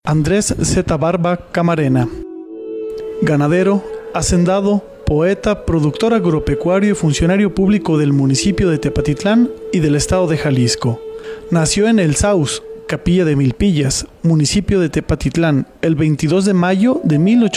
Andrés Z. Barba Camarena. Ganadero, hacendado, poeta, productor agropecuario y funcionario público del municipio de Tepatitlán y del estado de Jalisco. Nació en El Saus, Capilla de Milpillas, municipio de Tepatitlán, el 22 de mayo de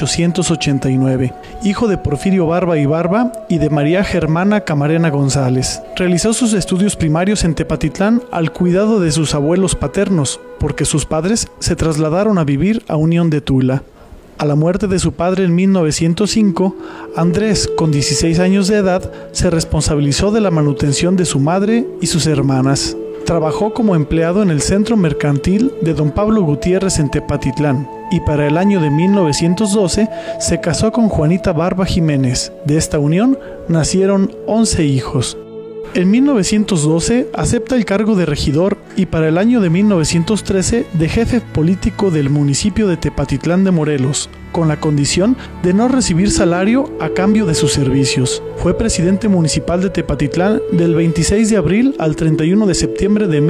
1889, hijo de Porfirio Barba y Barba y de María Germana Camarena González. Realizó sus estudios primarios en Tepatitlán al cuidado de sus abuelos paternos, porque sus padres se trasladaron a vivir a Unión de Tula. A la muerte de su padre en 1905, Andrés, con 16 años de edad, se responsabilizó de la manutención de su madre y sus hermanas. Trabajó como empleado en el centro mercantil de Don Pablo Gutiérrez en Tepatitlán y para el año de 1912 se casó con Juanita Barba Jiménez. De esta unión nacieron 11 hijos. En 1912 acepta el cargo de regidor y para el año de 1913 de jefe político del municipio de Tepatitlán de Morelos, con la condición de no recibir salario a cambio de sus servicios. Fue presidente municipal de Tepatitlán del 26 de abril al 31 de septiembre de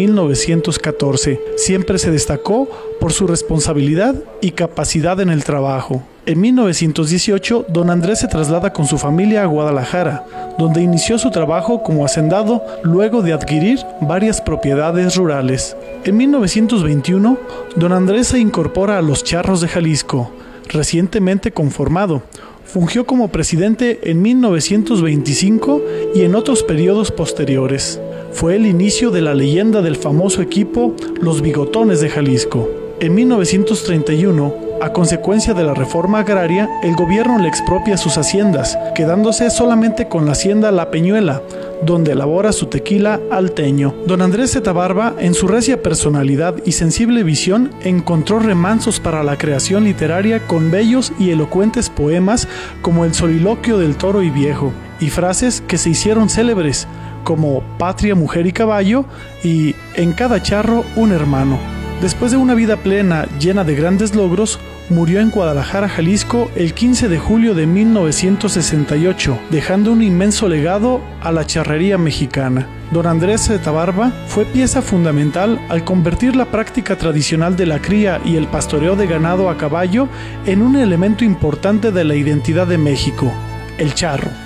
1914. Siempre se destacó por su responsabilidad y capacidad en el trabajo. En 1918, don Andrés se traslada con su familia a Guadalajara, donde inició su trabajo como hacendado luego de adquirir varias propiedades rurales. En 1921, don Andrés se incorpora a los Charros de Jalisco, recientemente conformado. Fungió como presidente en 1925 y en otros periodos posteriores. Fue el inicio de la leyenda del famoso equipo Los Bigotones de Jalisco. En 1931, a consecuencia de la reforma agraria, el gobierno le expropia sus haciendas, quedándose solamente con la hacienda La Peñuela, donde elabora su tequila alteño. Don Andrés Z. Barba, en su recia personalidad y sensible visión, encontró remansos para la creación literaria con bellos y elocuentes poemas como El soliloquio del toro y viejo, y frases que se hicieron célebres, como Patria, mujer y caballo, y En cada charro un hermano. Después de una vida plena, llena de grandes logros, murió en Guadalajara, Jalisco, el 15 de julio de 1968, dejando un inmenso legado a la charrería mexicana. Don Andrés Z. Barba fue pieza fundamental al convertir la práctica tradicional de la cría y el pastoreo de ganado a caballo en un elemento importante de la identidad de México, el charro.